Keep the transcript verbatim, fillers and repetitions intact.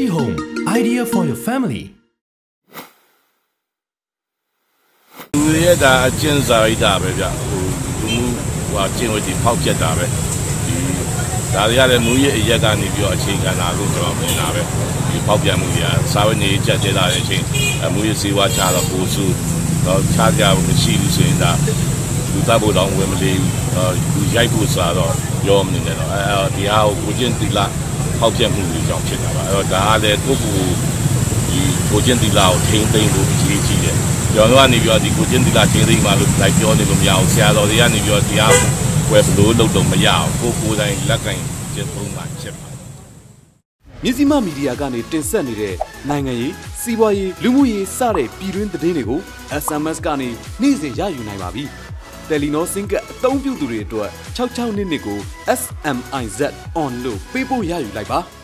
Home idea for your family လူရဲ့ဒါအကျဉ်းစာရိတာပဲဗျဟိုလူမှုဟိုအကျဉ်းဝတ်ဒီဖောက်ပြက်တာပဲဒီဒါတွေကလည်းမူရဲ့အရက်ကနေပြီးတော့အခြေခံတာလို့ကျွန်တော်မြင်တာပဲဒီဖောက်ပြက်မှုတွေကစာဝတ်နေကြက်ကြဲလာတဲ့အချိန်မူရဲ့စေဝါချတော့ပို့စုတော့ချားကြမရှိဘူးဆိုရင်ဒါလူသားဖို့တော့ဝင်မလေးလူရိုက်ဖို့ဆိုတော့ပြောမနေနဲ့တော့အဲဒီဟာကိုကိုချင်းတီလာဖောက်ပြက်မှုတွေကြောင့်ဖြစ်တာပါအဲ့တော့ဒါကလည်းကိုကိုဒီကိုချင်းတီလာကိုထိန်းသိမ်းဖို့အရေးကြီးတယ်ကျွန်တော်ကနေပြီးတော့ဒီကိုချင်းတီလာထိန်းသိမ်းမှလို့လိုက်ပြောနေလို့မရအောင်ဆရာတော်တွေကနေပြီးတော့တရားဝယ်ဘလို့လုပ်တော့မရအောင်ကိုကိုယ်တိုင်လက်ကင်ကျင့်သုံးမှဖြစ်ပါမြစည်းမမီဒီယာကနေတင်ဆက်နေတဲ့နိုင်ငံရေးစီးပွားရေးလူမှုရေးစတဲ့ပြည်တွင်းသတင်းတွေကို S M S ကနေနေ့စဉ်ရယူနိုင်ပါပြီ။ Telenor စင်ကအသုံးပြုသူတွေအတွက်၆၆နှစ်နှစ်ကို S M I Z on လို့ပေးပို့ရယူလိုက်ပါ။